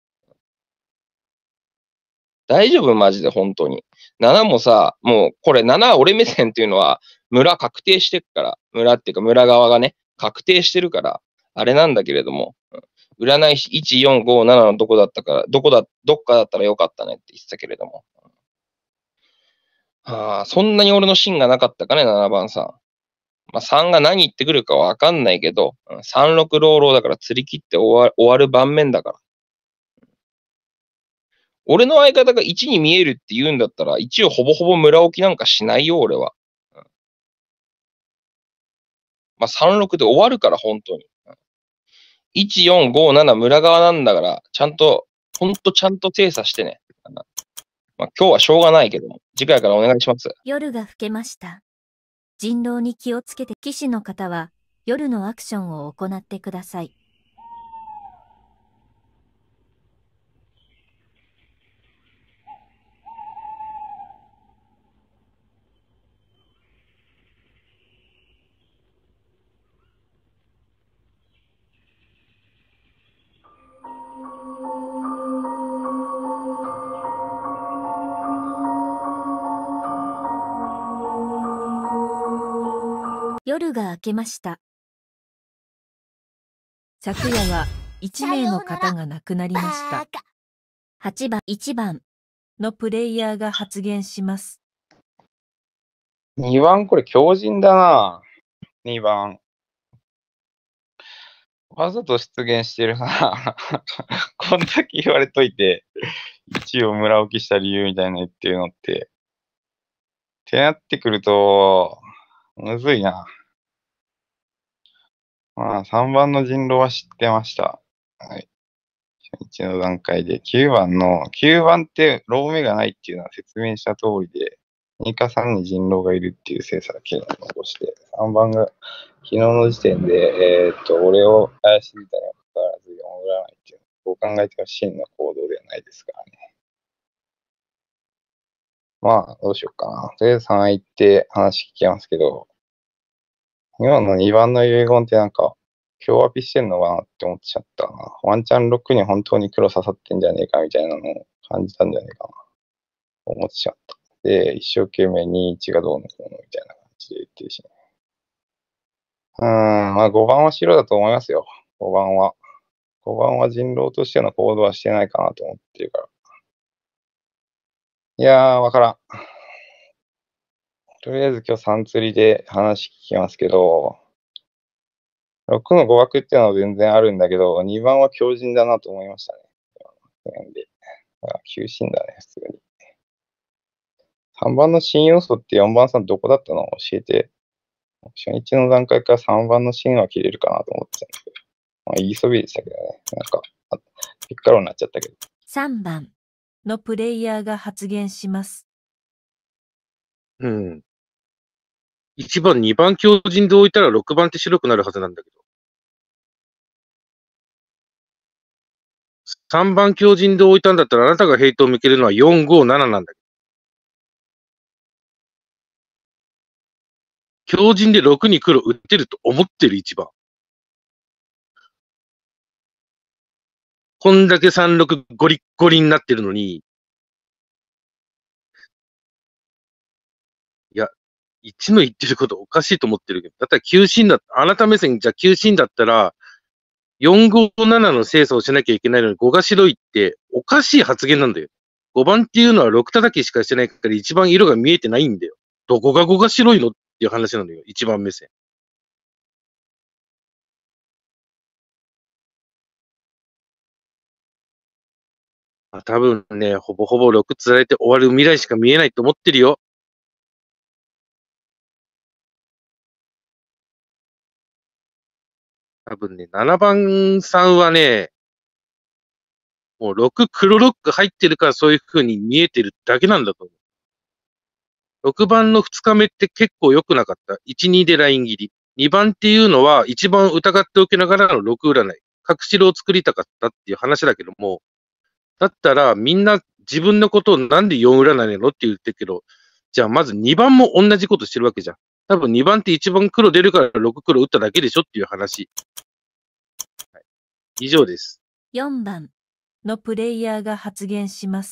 大丈夫マジで本当に。ななもさ、もうこれななは俺目線っていうのは村確定してるから、村っていうか村側がね、確定してるから、あれなんだけれども、占い師いち、よん、ご、ななのどこだったか、どこだ、どっかだったらよかったねって言ってたけれども。はあ、そんなに俺の芯がなかったかね、ななばんさん。まあ、さんが何言ってくるかわかんないけど、さんろくローローだから釣り切って終わ終わる盤面だから。俺の相方がいちに見えるって言うんだったら、いちをほぼほぼ村置きなんかしないよ、俺は。うん、まあ、さんろくで終わるから、本当に。いち、よん、ご、なな村側なんだから、ちゃんと、ほんとちゃんと精査してね。まあ、今日はしょうがないけども、次回からお願いします。 夜が更けました。人狼に気をつけて、騎士の方は夜のアクションを行ってください。夜が明けました。 昨夜はいち名の方が亡くなりました。 はちばん、いちばんのプレイヤーが発言します。 にばんこれ強靭だな。にばん。わざと出現してるな。こんだけ言われといて、いちを村置きした理由みたいな言ってるのって。ってなってくると、むずいな。まあ、さんばんの人狼は知ってました。はい。初日の段階で。きゅうばんの、きゅうばんってロー目がないっていうのは説明した通りで、にかさんに人狼がいるっていう精査だけ残して、さんばんが昨日の時点で、えー、っと、俺を怪しんだにもかかわらずよん占いっていうのをどう考えても真の行動ではないですからね。まあ、どうしようかな。とりあえずさん行って話聞きますけど、今のにばんの遺言ってなんか、今日アピしてんのかなって思っちゃったな。ワンチャンろくに本当に黒刺さってんじゃねえかみたいなのを感じたんじゃねえかな。思っちゃった。で、一生懸命にいちがどうのこうのみたいな感じで言ってるしね。うーん、まあごばんは白だと思いますよ。ごばんは。ごばんは人狼としての行動はしてないかなと思ってるから。いやー、わからん。とりあえず今日さん釣りで話聞きますけど、ろくの誤爆っていうのは全然あるんだけど、にばんは強靭だなと思いましたね。なんで、急進だね、普通に。さんばんの新要素ってよんばんさんどこだったの教えて。初日の段階からさんばんの芯は切れるかなと思ってたんですけど。まあ、言いそびでしたけどね。なんか、ピッカロになっちゃったけど。 さんばんのプレイヤーが発言します。 うん。いちばん、にばん強靭で置いたらろくばんって白くなるはずなんだけど。さんばん強靭で置いたんだったらあなたがヘイトを向けるのはよん、ご、なななんだけど。強靭でろくに黒打ってると思ってるいちばん。こんだけさんろくゴリッゴリになってるのに、いや、いちの言ってることおかしいと思ってるけど、だったらきゅう進だ、あなた目線じゃきゅう進だったら、よん、ご、ななの精査をしなきゃいけないのにごが白いっておかしい発言なんだよ。ごばんっていうのはろく叩きしかしてないから一番色が見えてないんだよ。どこがごが白いのっていう話なのよ。一番目線。 まあ、多分ね、ほぼほぼろく釣られて終わる未来しか見えないと思ってるよ。多分ね、ななばんさんはね、もうろく黒ロック入ってるからそういう風に見えてるだけなんだと思う。ろくばんのふつかめって結構良くなかった。いち、にでライン切り。にばんっていうのは一番疑っておきながらのろく占い。隠しろを作りたかったっていう話だけども、だったらみんな自分のことをなんでよん占いなのって言ってるけど、じゃあまずにばんも同じことしてるわけじゃん。多分にばんって一番黒出るからろく黒打っただけでしょっていう話。はい、以上です。 よんばんのプレイヤーが発言します。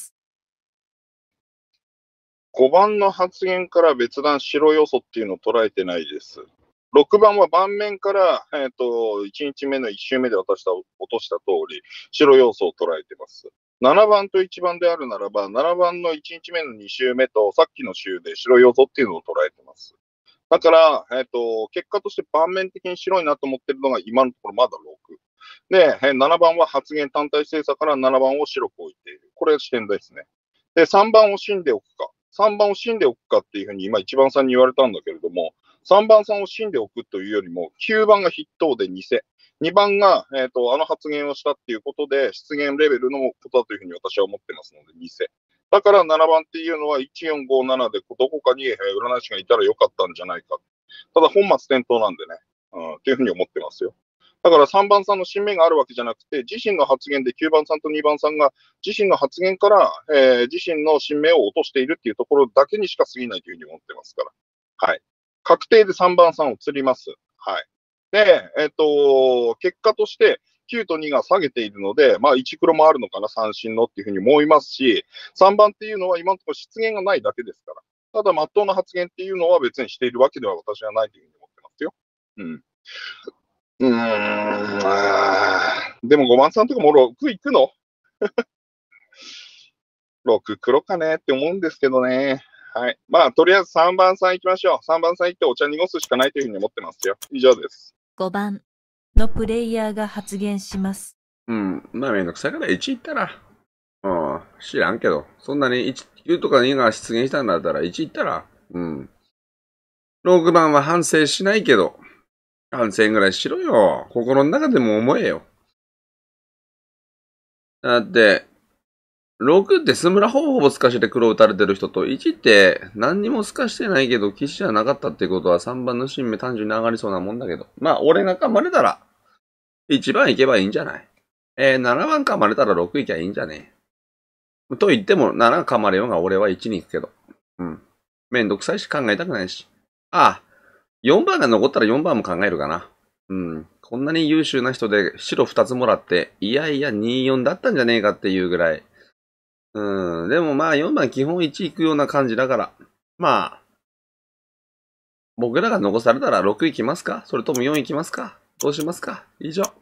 ごばんの発言から別段白要素っていうのを捉えてないです。ろくばんは盤面から、えっと、いちにちめのいち周目で渡した落とした通り、白要素を捉えてます。ななばんといちばんであるならば、ななばんのいちにちめのに周目とさっきの週で白要素っていうのを捉えてます。だから、えっと、結果として盤面的に白いなと思ってるのが今のところまだろく。で、ななばんは発言単体精査からななばんを白く置いている。これが視点ですね。で、さんばんを死んでおくか。さんばんを死んでおくかっていうふうに今いちばんさんに言われたんだけれども、さんばんさんを死んでおくというよりも、きゅうばんが筆頭で偽。にばんが、えっと、あの発言をしたっていうことで、出現レベルのことだというふうに私は思ってますので、偽。だからななばんっていうのはいちよんごななでどこかに占い師がいたらよかったんじゃないか。ただ本末転倒なんでね、うん、っていうふうに思ってますよ。だからさんばんさんの新名があるわけじゃなくて、自身の発言できゅうばんさんとにばんさんが自身の発言から、えー、自身の新名を落としているっていうところだけにしか過ぎないというふうに思ってますから。はい。確定でさんばんさんを釣ります。はい。で、えっと、結果としてきゅうとにが下げているので、まあいち黒もあるのかな、三振のっていうふうに思いますし、さんばんっていうのは今のところ失言がないだけですから。ただ、真っ当な発言っていうのは別にしているわけでは私はないというふうに思ってますよ。うん。うーん、あーでもごばんさんとかもろくいくのろく黒かねって思うんですけどね。はい。まあ、とりあえずさんばんさん行きましょう。さんばんさん行ってお茶濁すしかないというふうに思ってますよ。以上です。 ごばんのプレイヤーが発言します。 うん。まあ、めんどくさいからいち行ったら。うん。知らんけど。そんなにいち、きゅうとかにが出現したんだったらいち行ったら。うん。ろくばんは反省しないけど。反省ぐらいしろよ。心の中でも思えよ。だって、ろくってスムラほぼほぼ透かして黒打たれてる人と、いちって何にも透かしてないけど、騎士じゃなかったってことはさんばんの新名単純に上がりそうなもんだけど。まあ、俺が噛まれたら、いちばん行けばいいんじゃない？えー、ななばん噛まれたらろく行きゃいいんじゃねえ。と言っても、なな噛まれようが俺はいちに行くけど。うん。めんどくさいし考えたくないし。ああ、よんばんが残ったらよんばんも考えるかな。うん。こんなに優秀な人で白ふたつもらって、いやいやによんだったんじゃねえかっていうぐらい。うん。でもまあよんばん基本いち行くような感じだから。まあ。僕らが残されたらろく行きますか？それともよん行きますか？どうしますか？以上。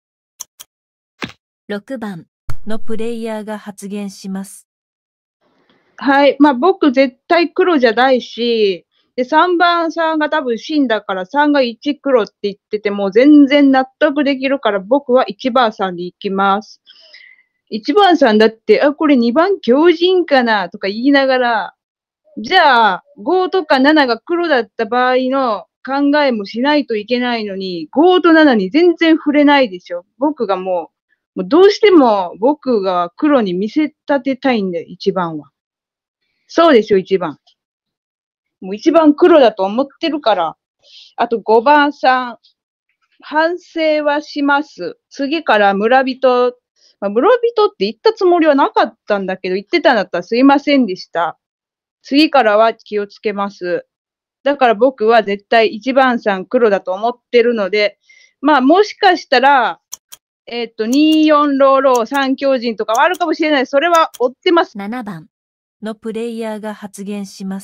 ろくばんのプレイヤーが発言します。 はい。まあ僕絶対黒じゃないし、で、さんばんさんが多分死んだからさんがいち黒って言ってても全然納得できるから僕はいちばんさんに行きます。いちばんさんだって、あ、これにばん強靭かなとか言いながら、じゃあごとかななが黒だった場合の考えもしないといけないのに、ごとななに全然触れないでしょ。僕がもう、もうどうしても僕が黒に見せ立てたいんだよ、いちばんは。そうですよ、いちばん。もういちばん黒だと思ってるから。あとごばんさん。反省はします。次から村人、まあ、村人って言ったつもりはなかったんだけど、言ってたんだったらすいませんでした。次からは気をつけます。だから僕は絶対いちばんさん黒だと思ってるので、まあもしかしたら、えっと、に、よん、ローロー、さん強靭とかはあるかもしれない。それは追ってます。 ななばんのプレイヤーが発言します。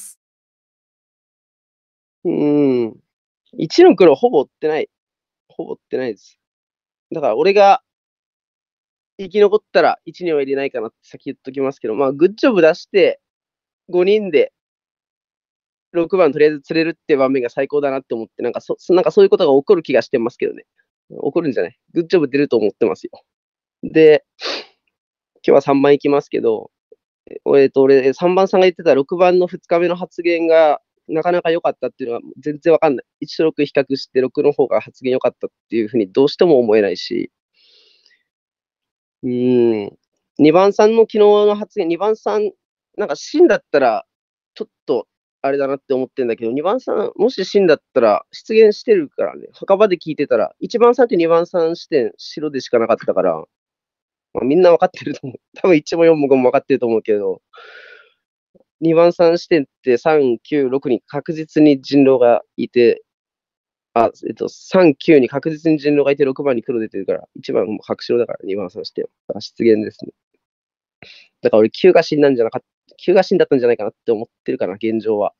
うーん。いちの黒ほぼ追ってない。ほぼ追ってないです。だから俺が生き残ったらいちには入れないかなって先言っときますけど、まあグッジョブ出してごにんでろくばんとりあえず釣れるって場面が最高だなって思って、なんかそ、なんかそういうことが起こる気がしてますけどね。起こるんじゃない？グッジョブ出ると思ってますよ。で、 日はさんばん行きますけど、えっと、俺、さんばんさんが言ってたろくばんのふつかめの発言がなかなか良かったっていうのは全然わかんない。いちとろく比較してろくの方が発言良かったっていうふうにどうしても思えないし、うーん、にばんさんの昨日の発言、にばんさん、なんか真だったら、ちょっとあれだなって思ってんだけど、にばんさん、もし真だったら出現してるからね、墓場で聞いてたら、いちばんさんってにばんさん視点、白でしかなかったから、まあ、みんな分かってると思う。多分いちもよんもごも分かってると思うけど、にばんさん視点ってさん、きゅう、ろくに確実に人狼がいて、あ、えっと、さん、きゅうに確実に人狼がいて、ろくばんに黒出てるから、いちばんも白白だから、にばんさん視点は。出現ですね。だから俺きゅうが死んだんじゃなかった、きゅうが死んだったんじゃないかなって思ってるかな、現状は。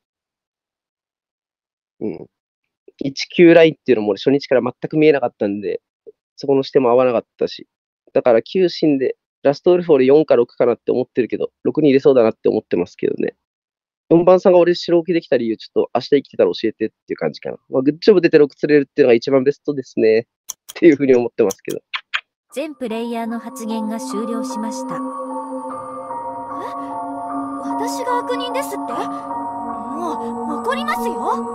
うん。いちきゅうラインっていうのも俺初日から全く見えなかったんで、そこの視点も合わなかったし。だからきゅう死んで、ラストウルフ俺よんかろくかなって思ってるけど、ろくに入れそうだなって思ってますけどね。よんばんさんが俺白置きできた理由、ちょっと明日生きてたら教えてっていう感じかな。まあ、グッジョブ出てろく釣れるっていうのが一番ベストですね。っていうふうに思ってますけど。 全プレイヤーの発言が終了しました。 え、私が悪人ですって？もう怒りますよ。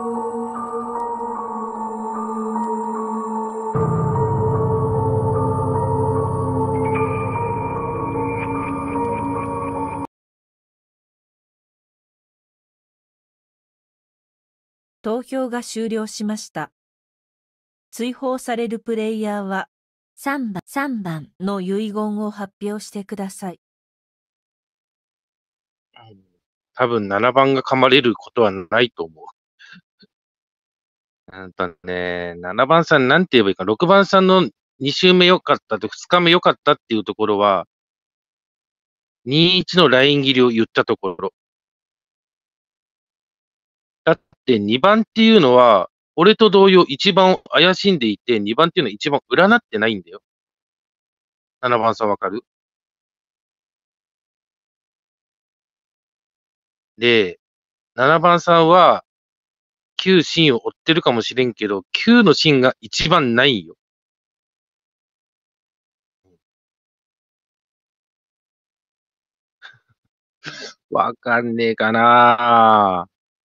投票が終了しました。追放されるプレイヤーはさんばん、さんばんの遺言を発表してください。 多分ななばんが噛まれることはないと思う。うんとね、ななばんさんなんて言えばいいか、ろくばんさんのに週目良かったと、ふつかめ良かったっていうところは、にいちのライン切りを言ったところ。だってにばんっていうのは、俺と同様いちばんを怪しんでいて、にばんっていうのは一番占ってないんだよ。ななばんさんわかる？で、ななばんさんは、きゅう芯を追ってるかもしれんけど、きゅうの芯が一番ないよ。わかんねえかな。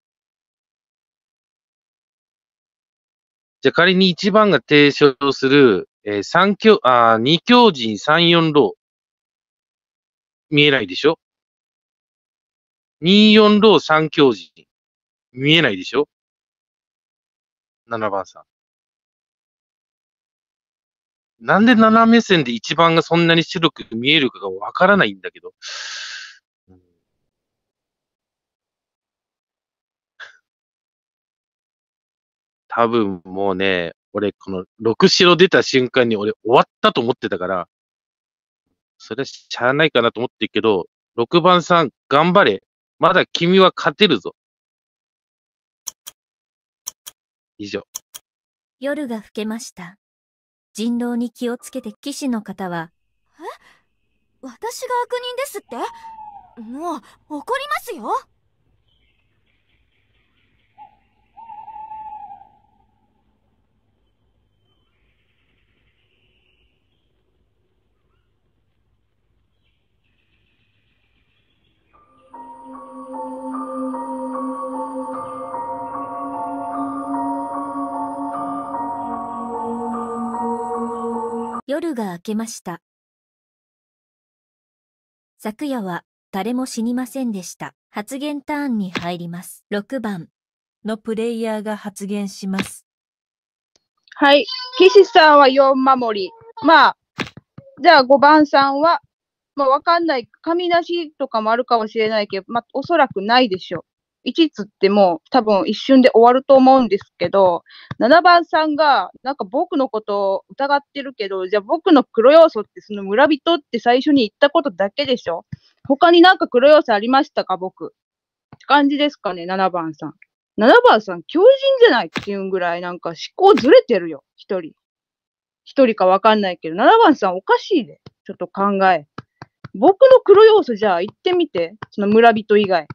じゃあ仮にいちばんが提唱する、えー、三強、あに強陣さんよんロー。見えないでしょ？ によん ローさん強陣。見えないでしょ？ なな 番さん。なんでなな目線でいちばんがそんなに白く見えるかがわからないんだけど。多分もうね、俺このろく白出た瞬間に俺終わったと思ってたから、それはしゃあないかなと思ってるけど、ろくばんさん頑張れ。まだ君は勝てるぞ。以上。 夜が更けました。人狼に気をつけて騎士の方は、 え？私が悪人ですって？もう怒りますよ。 夜が明けました。昨夜は誰も死にませんでした。発言ターンに入ります。ろくばんのプレイヤーが発言します。 はい。岸さんはよん守り。まあ、じゃあごばんさんは、まあわかんない。紙出しとかもあるかもしれないけど、まあおそらくないでしょう。いちつってもう多分一瞬で終わると思うんですけど、ななばんさんがなんか僕のことを疑ってるけど、じゃあ僕の黒要素ってその村人って最初に言ったことだけでしょ？他になんか黒要素ありましたか僕？って感じですかね、ななばんさん。ななばんさん強人じゃないっていうぐらいなんか思考ずれてるよ、一人。一人かわかんないけど、ななばんさんおかしいで。ちょっと考え。僕の黒要素じゃあ言ってみて。その村人以外。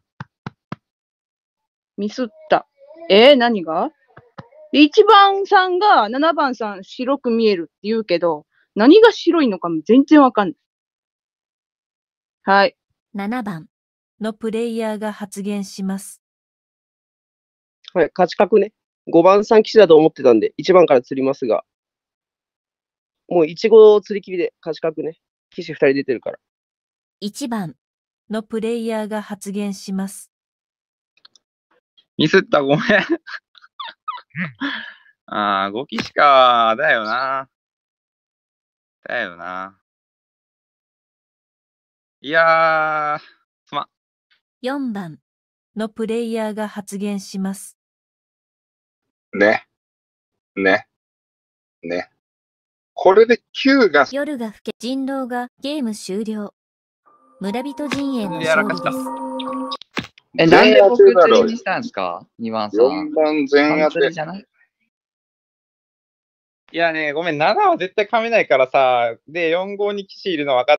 ミスった。えー、何が？で、いちばんさんがななばんさん白く見えるって言うけど、何が白いのかも全然わかんない。 はい。 ななばんのプレイヤーが発言します。 はい、勝ち確ね。ごばんさん騎士だと思ってたんで、いちばんから釣りますが、もういちご釣り切りで勝ち確ね。騎士ふたり出てるから。 いちばんのプレイヤーが発言します。 ミスった、ごめん。ああ、ご騎士か。だよな。だよな。いやー、すまん。 よんばんのプレイヤーが発言します。 ね。ね。ね。これできゅうが、 夜が更け、人狼がゲーム終了。村人陣営のでやらか勝利した。 です。 え、なんで僕釣りにしたんですか ?に 番さん。 よんばん全当て半釣り。じゃないいやね、ごめん、ななは絶対噛めないからさ、で、よんごうに騎士いるの分かっ